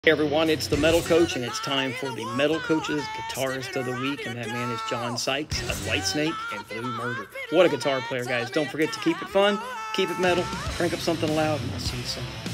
Hey everyone, it's the Metal Coach, and it's time for the Metal Coach's Guitarist of the Week, and that man is John Sykes of Whitesnake and Blue Murder. What a guitar player, guys. Don't forget to keep it fun, keep it metal, crank up something loud, and I'll see you soon.